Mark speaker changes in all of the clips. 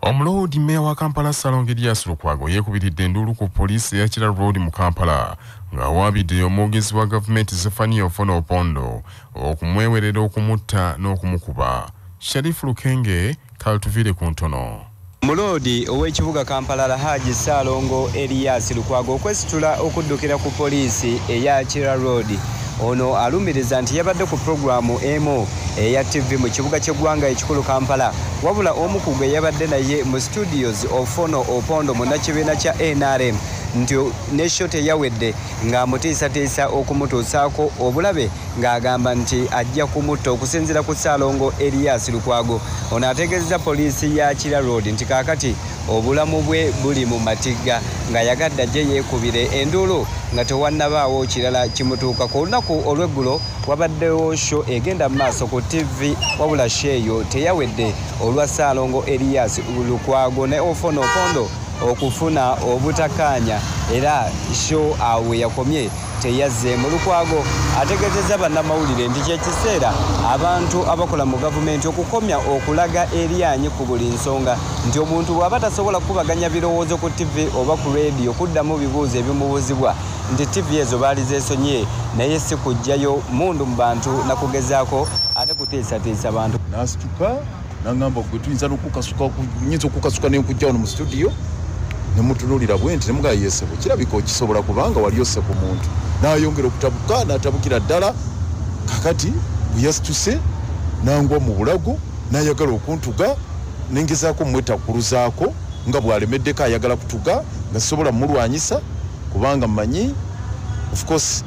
Speaker 1: Omulodi meya wa Kampala Salonge Lukwago yekubiridde enduulu ku poliisi ya Kira Road mu Kampala ng'awaabidde omwogezi wa gavumenti Zefania Ofuna Opondo okumwewerera okumutta n'okumukuba. Sharifu Lukenge kaltuvire ku ntono.
Speaker 2: Mulodi ow'ekibuga Kampala Alhaji Salongo Elias Lukwago okwesitula okuddukira ku poliisi eya Kira Road. Ono alumiriza nti yabadde ku programu emu eya TV mu kibuga ky'eggwanga ekikulu Kampala. Wabula omu ku gwe yabadde naye mu studios Ofuna Opondo mu nnakibiina kya NRM nti n'eshyo teyawedde ng'amutiisatiisa okumutuusaako obulabe ng'agamba nti ajja kumutta okusinziira ku Salongo Elias Lukwago. Ono ategeezezza poliisi ya Kira Road nti kaakati obulamu bwe buli mu matigga ng'ayagadde ajje yeekubire enduulu nga tewannabaawo kirala kimutuuka. Ku lunaku olw'eggulo wabaddewo show egenda mu maaso ku TV wabula sheeyo teyawedde olwa Salongo Elias Lukwago ne Ofuna Opondo okufuna obutakkaanya era show awe yakomye teyazze mu Lukwago. Ategeezezza bannamawulire nti kyekiseera abantu abakola mu gavumenti okukomya okulaga eryanyi ku buli nsonga nti omuntu bw'aba tasobola kubaganya birowoozo ku TV oba ku radio kuddamu bibuuzo ebimubuuzibwa nti TV ezo baali zeesonye naye si kujjayo mundu mu bantu nakugezaako ate kuteesatiisa bantu.
Speaker 3: Nasituka nangamba gwe tuyinza n'okukasuka n'enkujja wano mu studio nemutunulira bwenti nemugaa yesebo kirabika okisobola kubanga wali ose ku muntu n'ayongera okutabuka n'atabukira ddala kakati bwe yasituse nangwa mu bulago n'ayagala okuntuga nengezaako mwetakkuluzaako nga bw'alemeddeko ayagala kutuga nga sisobola mulwanyisa kubanga mmanyi of course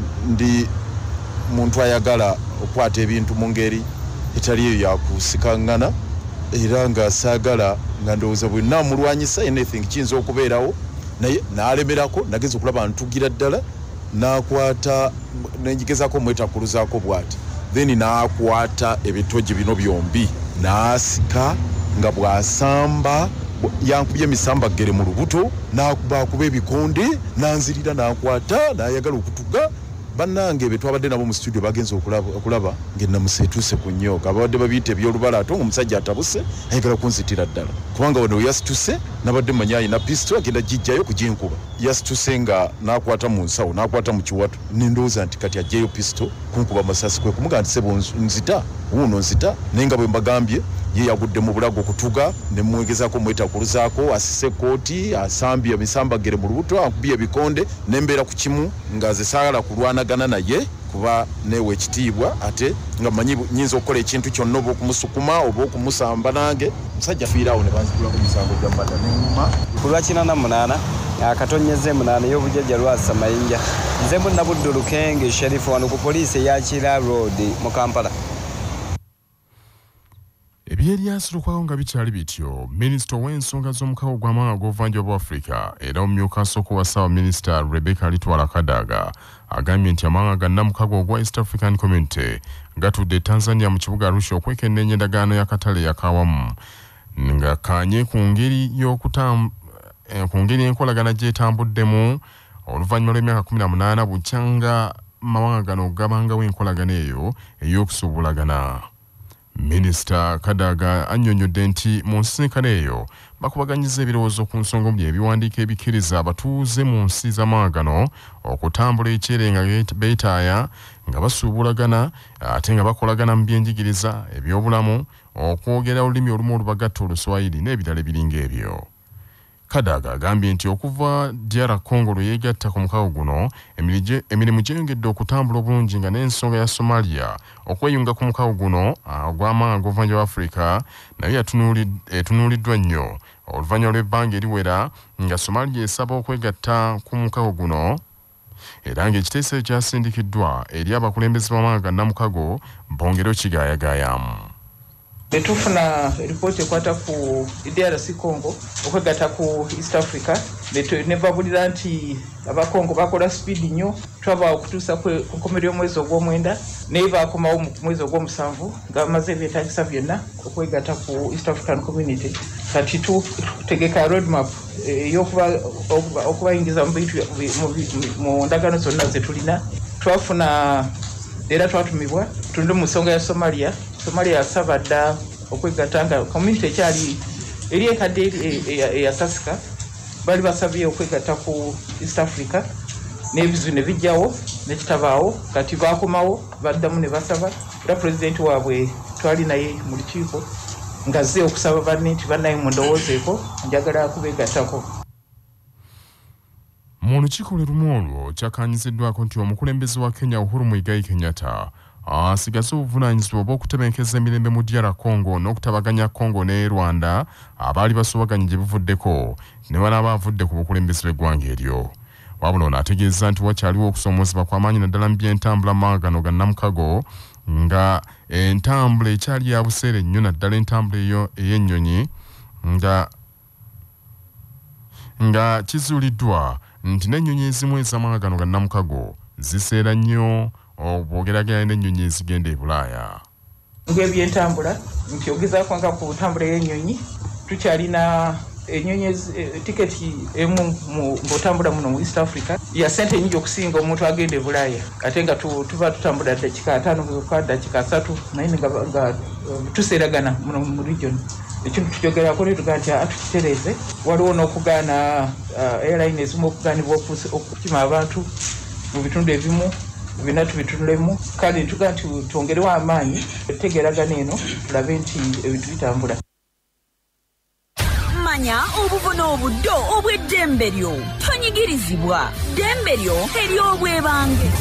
Speaker 3: ndi muntu ayagala okwata ebintu mu ngeri etali eyo yakusikaŋŋana era nga saagala nga ndowooza bwe naamulwanyisa anything kiyinza okubeerawo naye n'alemerako nageza okulaba ntugira ddala n'akwata nenjigezaako omwetakkuluzaako bw'ati then n'akwata ebitogi bino byombi n'asika nga bw'asamba yankubye emisambagere mu lubuto n'akuba ebikonde n'anzirira n'akwata n'ayagala okutuga. Bannange be twabadde nabo mu studio bagenze okulaba ng'ennamuseetuuse ku nnyoka abadde babiyita ebyolubala ate ng'omusajja atabuse ayagala kunzitira ddala kubanga wano yasituse nabadde mmanyi alina pisto agenda gijjayo kuginkuba yasituse nga n'akwata mu nsawo n'akwata mu kiwato nendowooza nti kati ajjayo pisto kunkuba amasasi kwe kumugaa nti sebo nzita wuuno nzita naye nga bwe mbagambye ye yagudde mu bulago okutuga ne mwegezako mwetakkuluzaako asise kooti asambye emisambagere mu lubuto ankubye ebikonde nembeera ku kimu nga ze saagala kulwanagana naye kuba newe ekitiibwa ate nga manyi nyinza okukola ekintu kyonna oba okumusukuma oba okumusamba nange musajja fiiraawo ne banzitulako musango gyambadda neŋŋuma
Speaker 2: ku lwa 88 akatonyeze 8 y'obujjajja lwasa mayinja nze Munnabuddu Lukenge Sherifu wano ku poliisi eya Kira Road mu Kampala.
Speaker 1: Eby'Elias Lukwago nga bikyali bityo, Minisita w'ensonga z'omukago gw'amawanga g'obuvanjuba bwa Afrika era omumyuka asooka wa Ssaabaminisita Rebecca Litwala Kadaga agambye nti amawanga ga nnamukago ogwa East African Community gatudde Tanzania mu kibuga Arusha okwekenneenya endagaano y'akatale yakawamu nga kaanye ku ngeri enkolagana gy'etambuddemu oluvannyuma lw'emyaka 18 bukyanga mawanga gano gabangawo enkolagana eyo ey'okusuubulagana. Minisita Kadaga annyonnyodde nti mu nsisinkano eyo bakubaganyiza ebirowoozo ku nsonga omuli ebiwandiiko ebikkiriza abatuuze mu nsi z'amawanga gano okutambula ekyere nga beetaaya nga basuubulagana ate nga bakolagana mu byenjigiriza ebyobulamu okwogera olulimi olumu olubagatta Oluswayiri n'ebirala ebiringa ebyo. Kadaga agambye nti okuva DR Congo lwe yeegatta ku mukago guno emirimu gyeyongedde okutambula obulungi nga n'ensonga ya Somalia okweyunga ku mukago guno ogw'amawanga g'obuvanjuba bwa Afrika naye etunuuliddwa nnyo oluvannyuma lw'ebbanga eriwera nga Somalia esaba okwegatta ku mukago guno era ng'ekiteeso kyasindikiddwa eri abakulembeze b'amawanga ga nnamukago bongere okigaayagaayamu.
Speaker 4: Netufuna ripoti ekwata ku DRC Congo okwegatta ku East Africa nebabulira nti abakongo bakola speed nnyo twaba okutuusa ku nkomerero y'omwezi ogw'omwenda naye baakomawo mu mwezi ogw'omusanvu nga bamaze ebyetaagisa byonna okwegatta ku East African Community. Kati tutegeka roadmap y'okubayingiza mu ndagaano zonna ze tulina. Twafuna era twatumibwa tulinde mu nsonga ya Somalia yasaba dda okwegatta nga community ekyali eri enkadde eyasasika bali basabye okwegatta ku East Africa n'ebizu ne bijjawo nekitabaawo kati bakomawo baddamu ne basaba era pulezidenti waabwe twali naye mu lukiiko ngazze okusaba banne nti bannaye mundowoozeeko njagala kubeegattako.
Speaker 1: Mu lukiiko lumu olwo kyakanyiziddwako nti omukulembeze wa Kenya Uhuru Muigai Kenyatta asigaze obuvunaanyizibwa bw'okutebenkeza emirembe mu DR Congo n'okutabaganya Congo ne Rwanda abaali basobaganye gye bivuddeko ne banaaba avudde ku bukulembeze bw'eggwanga eryo. Wabula ono ategeeza nti wakyaliwo okusoomozebwa kw'amaanyi naddala mu by'entambula magano ga Namukago nga entambula ekyali ya buseere nnyo naddala entambula eyo ey'ennyonyi nga kizuuliddwa nti n'ennyonyi ezimu ez'amagano ga Namukago ziseera nnyo obwogeraganya n'ennyonyi ezigenda e Bulaaya.
Speaker 4: Ng'ebyentambula nti ogezaako nga ku ntambula y'ennyonyi tukyalina ennyonyi tiketi emu ng'otambula muno mu East Africa ya ssente nnyingi okusinga omuntu agenda e Bulaaya ate nga tuba tutambula dakika 5 zokka dakika 3 naye nga tuseeragana muno mu region. Ekintu tukyogerako netugaa nti tukitereeze waliwo n'okugaana airline ezimu okugaanibwa okukima abantu mu bitundu ebimu bina tubitunulemu kale ntugaa nti twongerewo amaanyi tutegeeragana eno tulabe nti ebintu bitambula.
Speaker 5: Manya obuvuna obuddo obw'eddembe lyo tonyigirizibwa ddembe lyo ery'obwebange.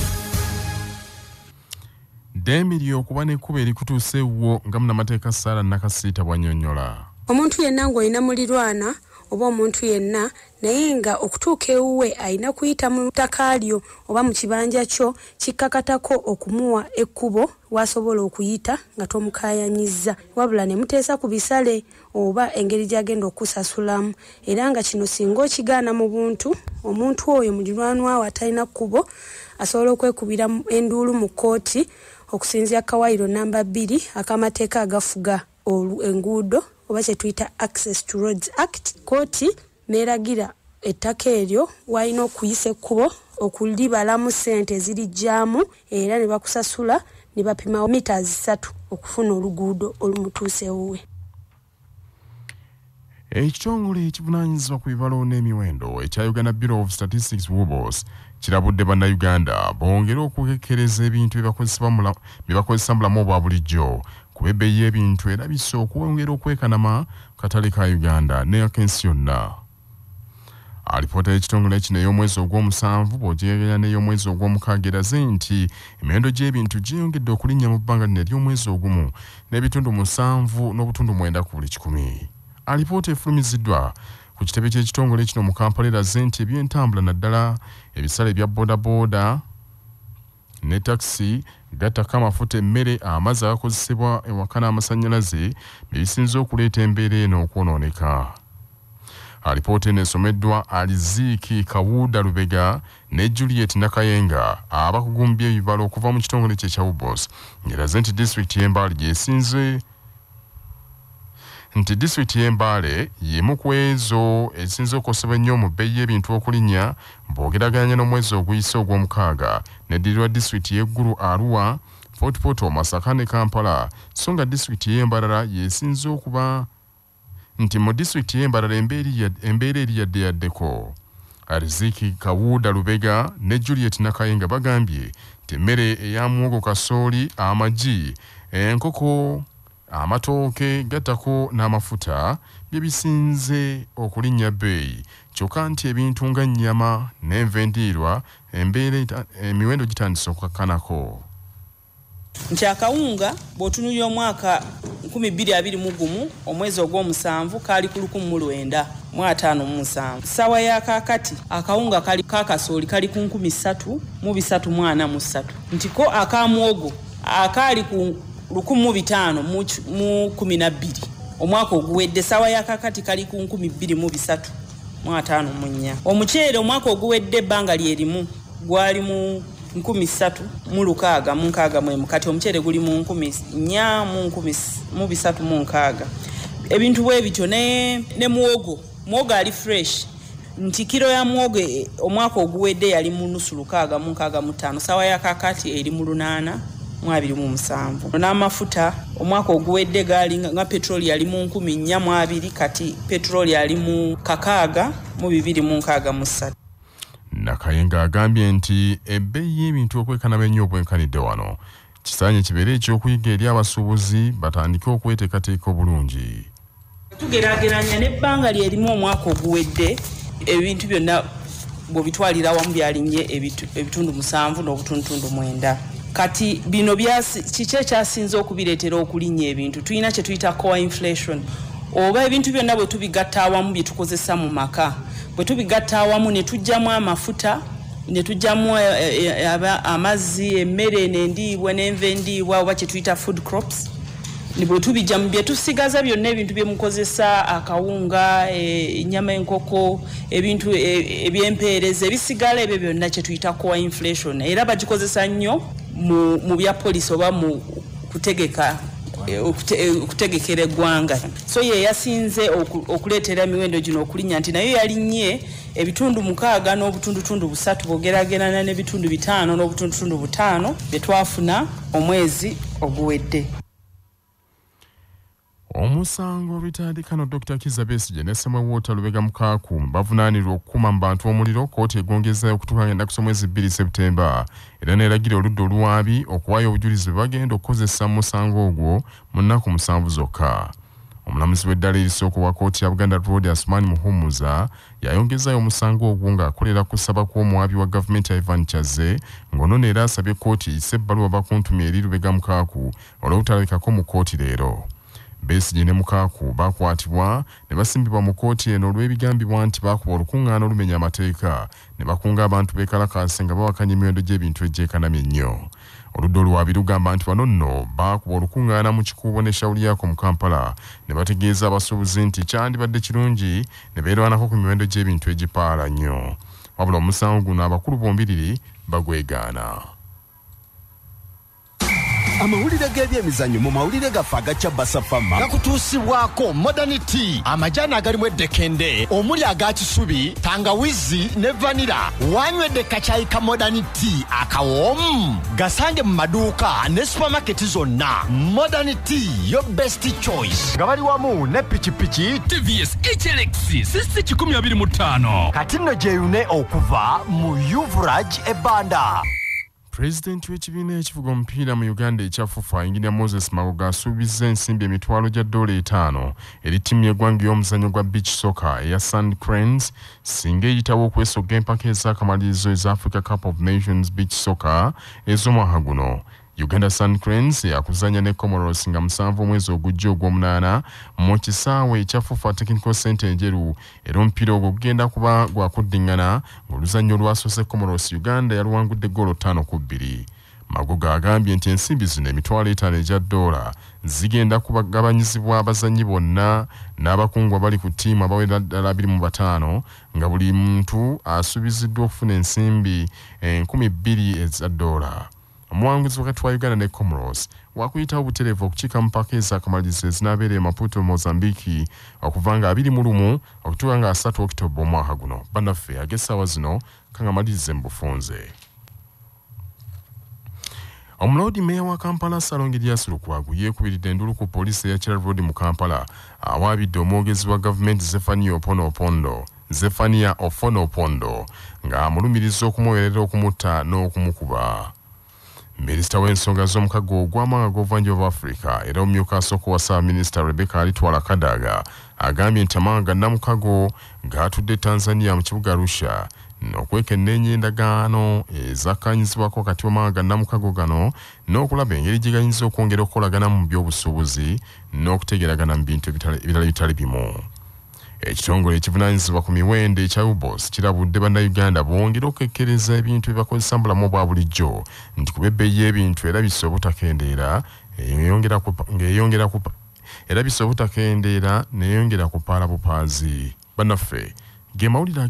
Speaker 1: Ddembe lyo kuba n'ekkuba erikutuuseewo nga munnamateeka Sarah Nakasiita bw'annyonnyola.
Speaker 6: Omuntu yenna ng'olina mulirwana oba omuntu yenna naye nga okutuuka ewuwe alina kuyita mu ttaka lyo oba mu kibanja kyo kikkakatako okumuwa ekkubo wasobola okuyita nga tomukaayanyizza wabula ne muteesa ku bisale oba engeri gy'agenda okusasulamu era nga kino singa okigaana mu buntu omuntu oyo mulirwanwa we atalina kkubo asobola okwekubira enduulu mu kkooti okusinziira Kawayiro namba 2 ak'amateeka agafuga enguudo oba kye tuyita Access to Roads Act. Kooti neeragira ettaka eryo walina okuyisa ekkubo okulibalamu ssente ezirijjaamu era ne bakusasula ne bapima mita 3 okufuna oluguudo olumutuusewowe.
Speaker 1: Ekitongole ekivunaanyizibwa ku bibalo n'emiwendo ekya Uganda Bureau of Statistics WBOS kirabudde bannayuganda bongere okukekkereza ebintu byebakozesa mu bulamu obwa bulijjo kuba ebbeeyi y'ebintu era bissa okwongera okwekanama katale ka Uganda n'akensi yonna. Alipoota y'ekitongole kino ey'omwezi ogw'omusanvu bw'ogereranya n'ey'omwezi ogw'omukaaga eraze nti emiwendo gy'ebintu gyeyongedde okulinnya mu bbanga lino ery'omwezi ogumu n'ebitundu 7.9 ku buli 100. Alipoota efulumiziddwa ku kitebe ky'ekitongole kino mu Kampala eraze nti ebyentambula naddala ebisale bya boodabooda ne takisi gattako amafuta emmere amazzi agakozesebwa ewaka n'amasannyalaze byebisinze okuleeta embeera eno okwonooneka. Alipoota eno esomeddwa Aliziki Kawuda Lubega ne Juliet Nakayenga abakugumbye ebibalo okuva mu kitongole kye kya WBOS ng'eraze nti disitulikiti y'Embaale gyesinze nti disitulikiti y'Embaale y'emu ku ezo ezisinze okukosebwa ennyo mu bbeeyi y'ebintu okulinnya bw'ogeraganya n'omwezi oguyise ogw'omukaaga n'eddirirwa disitulikiti y'eggulu Arua, Port Portal, Masaka ne Kampala so nga disitulikiti y'Embalala yesinze okuba nti mu disitulikiti y'Embalala embeera eri yaddeyaddeko. Ariziki Kawuda Lubega ne Juliet Nakayenga bagambye nti emmere eya muwogo kasooli amagi enkoko amatooke gattako n'amafuta bye bisinze okulinnya bbeeyi kyokka nti ebintu nga nnyama n'enva endiirwa emiwendo gitandise okukakkanako.
Speaker 7: Nti akawunga bw'otunuulira omwaka 2021 omwezi ogw'omusanvu kaali ku 1,957. Ssaawa ya kaakati akawunga kali kakasooli kali ku 3,343 nti ko akamuwogo akaali ku 1,512 omwaka oguwedde ssaawa ya kaakati kali ku 2,354. Omuceere omwaka oguwedde ebbanga lyerimu gwali mu 3,661 kati omuceere guli mu 4,360. Ebintu bwe bityo ne muwogo ali fresh nti kilo ya muwogo omwaka oguwedde yali mu 665 ssaawa ya kaakati eri mu 8 2027 n'amafuta omwaka oguwedde gaali nga petroli yali mu 14,200 kati petroli yali mu 6,263.
Speaker 1: Nakayenga agambye nti ebbeeyi y'ebintu okwekanaba ennyo obwenkanidde wano kisaanye kibeere ekyokuyiga eri abasuubuzi batandike okweteekateeka obulungi.
Speaker 7: Tugeraageranya n'ebbanga lyerimu omwaka oguwedde ebintu byonna bw'obitwalira wamu byalinnye ebitundu 7 n'obutundutundu 9. Kati bino kiki ekyasinze okubireetera okulinnya ebintu tulina kye tuyita core inflation oba ebintu byonna bwe tubigatta awamu bye tukozesa mu maka bwe tubigatta awamu ne tujjamu amafuta ne tujjamu amazzi emmere n'endiibwa n'enva endiibwa oba kye tuyita food crops bwe tubijja mu bye tusigaza byonna ebintu bye mukozesa akawunga ennyama enkoko ebintu ebyempeereza ebisigala ebyo byonna kye tuyita core inflation era bagikozesa nnyo mu bya poliisi oba mu kutegekera eggwanga. So ye yasinze okuleetera emiwendo gino okulinnya nti nayo yalinnye ebitundu 6 n'obutundutundu 3 bw'ogerageranya n'ebitundu 5 n'obutundutundu 5 bye twafuna omwezi oguwedde.
Speaker 1: Omusango bitandikano Dr. Kizza Besigye ne Ssemwewota Lubega Mukaaku bavunaanirwa okukuma mu bantu omuliro kooti egongeza okutuuka ennaku z'omwezi 2 Septemba era n'eragira oludda oluwaabi okuwaayo obujulizi bwe bagenda okukozesa mu musango ogwo mu nnaku 7 zokka. Omulamuzi w'eddala erisooka wa kooti ya Buganda Road Asmani Muhumuza yayongezayo omusango ogwo ng'akolera ku ssaba kw'omuwaabi wa gavumenti Ivan Chaze ng'ono era asabye kooti eyise ebbaluwa bakuntumye eri Lubega Mukaaku olw'obutalabikako mu kooti leero. Besigye ne Mukaaku bakwatibwa ne basimbibwa mu kooti eno olw'ebigambibwa nti baakuba olukuŋŋaana olumenya amateeka ne bakunga abantu beekalakaase nga bawakanya emiwendo gy'ebintu egyekanamye ennyo. Oludda oluwaabi lugamba nti bano nno baakuba olukuŋŋaana mu Kikuubo ne Shawuliyako mu Kampala ne bategeeza abasuubuzi nti kyandibadde kirungi ne beerwanako ku miwendo gy'ebintu egipaala nnyo. Wabula omusango guno abakulu bombiriri bagwegaana.
Speaker 8: Amawulire g'ebyemizannyo mu mawulire gaffe agakya Basafama gakutuusibwako Modern Tea, amajaani agalimu eddekende omuli aga kisubi, tangawizi ne vanira. Wanywedde kacaayi ka Modern Tea akawoomu gasange mu maduuka ne supermarket zonna. Modern Tea, your best choice. Nga bali wamu ne pikipiki
Speaker 9: TVS HLX 625
Speaker 8: kati nno gyeyune okuva mu Yuvraj ebbanda.
Speaker 1: Pulezidenti w'ekibiina ekivuga omupiira mu Uganda ekyafufa Engineer Moses Magoga asuubizza ensimbi emitwalo gya $5 eri ttiimu y'eggwanga y'omuzannyo gwa beach soccer eya Sand Cranes singa eyitawo okwesogga empaka ez'akamalirizo eza Africa Cup of Nations beach soccer ez'omwaka guno. Uganda Sand Cranes yakuzanya ne Comoros nga 7 omwezi ogujja ogw'omunaana mu kisaawe ekyafufa Technical Center enjeru era omupiira ogwo gugenda kuba gwa kuddiŋŋana ng'oluzannyo olwasoose Comoros Uganda yaluwangudde goolo 5-2. Magoga agambye nti ensimbi zino emitwalo 5 egya $, zigenda kubagabanyizibwa abazannyi bonna n'abakungu abali ku ttiimu abawera ddala 25 nga buli muntu asuubiziddwa okufuna ensimbi 2,000 eza $. Omuwanguzi wakati wa Uganda ne Comoros wakuyitawo butereevu okukiika mu mpaka ez'akamalirizo ezinaabeera Maputo, Mozambique okuva nga 21 okutuuka nga 3 Okitoba omwaka guno. Bannaffe ag'essaawa zino kangamalirize mu bufunze. Omuloodi meeya wa Kampala Salongi Lukwago yeekubiridde endulu ku poliisi eya Kira Road mu Kampala awaabidde omwogezi wa gavumenti Zephania Ofono Opondo nga amulumiriza okumuweerera okumutta n'okumukuba. Minisita w'ensonga z'omukago ogw'amawanga g'obuvanjuba bwa Africa era omumyuka asooka wa Ssaabaminisita Rebecca Alitwala Kadaga agambye nti amawanga Namukago gaatudde Tanzania mu kibuga Arusha n'okwekenneenya endagaano ezakkaanyizibwako wakati w'amawanga Namukago gano n'okulaba engeri gye gayinza okwongera okukolagana mu by'obusuubuzi n'okutegeragana mu bintu ebirala bitali bimu. Ekitongole ekivunaanyizibwa ku miwendo ekya UBOS kirabudde bannayuganda bongera okukekkereza ebintu ebibakozesa mu bulamu bwa bulijjo nti kuba ebbeeyi y'ebintu era bisse obutakendeera neeyongera kupaala bupaazi. Bannaffe ge mawulire